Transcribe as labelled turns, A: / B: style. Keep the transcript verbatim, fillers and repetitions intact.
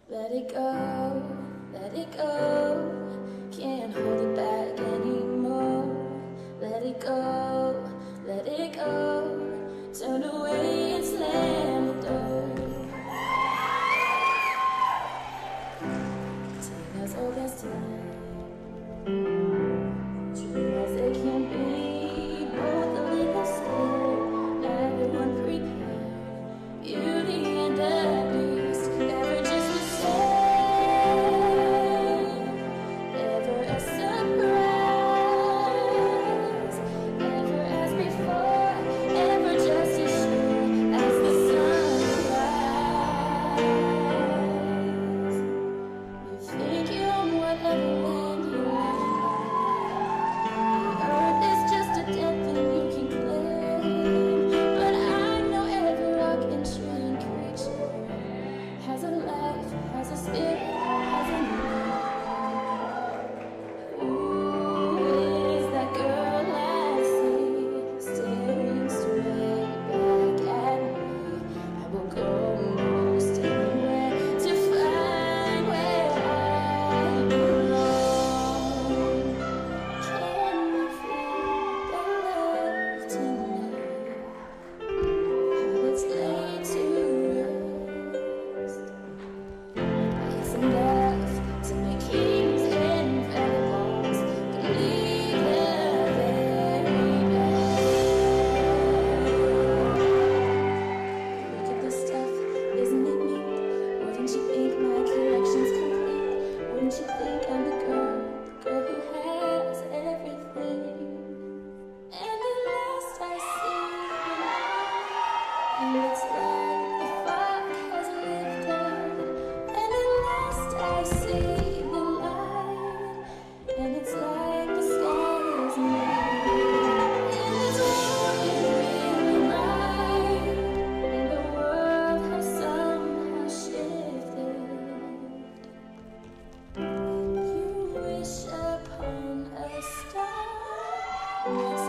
A: Let it go, let it go. Can't hold it back anymore. Let it go, let it go. Turn away and slam the door. Take us all best tonight. True as it can be, both a little scared. Everyone prepared. Beauty and the beast, ever just the same. Ever a surprise. Ever as before. Ever just as sure as the sunrise. You think you're whatever when you're not. Earth is just a dead thing you can claim. But I know every rock and tree and creature has a life, has a spirit, has a name. Who is that girl I see staring straight back at me? I will go most anywhere to find where I belong. Can you feel that love tonight? How it's laid to rest. It's enough to make kings and vagabonds believe the very best. Look at this stuff, isn't it neat? Wouldn't you think my collection's complete? Wouldn't you think I'm the girl, the girl who has everything? And at last I see the light, and it's like the fog has lifted. And at last I see the light, and it's like the sky is made. And it's looking really bright, and the world has somehow shifted. You wish upon a star.